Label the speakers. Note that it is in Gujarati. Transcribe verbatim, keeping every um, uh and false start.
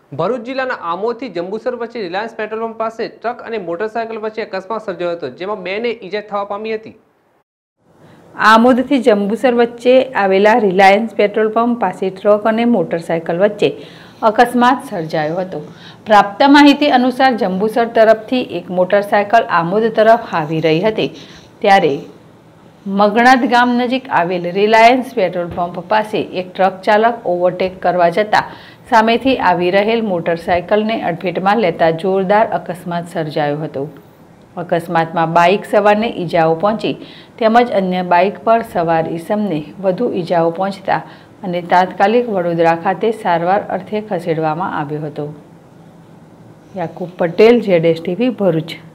Speaker 1: ભરૂચ જિલ્લાના આમોદથી જંબુસર વચ્ચે રિલાયન્સ પેટ્રોલ પંપ પાસે ટ્રક અને મોટરસાયકલ વચ્ચે અકસ્માત સર્જાયો હતો, જેમાં બેને ઈજા થવા પામી હતી।
Speaker 2: આમોદથી જંબુસર વચ્ચે આવેલા રિલાયન્સ પેટ્રોલ પંપ પાસે ટ્રક અને મોટરસાયકલ વચ્ચે અકસ્માત સર્જાયો હતો। પ્રાપ્ત માહિતી અનુસાર જંબુસર તરફથી એક મોટરસાયકલ આમોદ તરફ આવી રહી હતી, ત્યારે મગણાદ ગામ નજીક આવેલ રિલાયન્સ પેટ્રોલ પંપ પાસે એક ટ્રક ચાલક ઓવરટેક કરવા જતાં સામેથી આવી રહેલ મોટરસાયકલને અડફેટમાં લેતા જોરદાર અકસ્માત સર્જાયો હતો। અકસ્માતમાં બાઇક સવારને ઈજાઓ પહોંચી તેમજ અન્ય બાઇક પર સવાર ઈસમને વધુ ઈજાઓ પહોંચતા અને તાત્કાલિક વડોદરા ખાતે સારવાર અર્થે ખસેડવામાં આવ્યો હતો। Yakub Patel, Z S TV, Bharuch.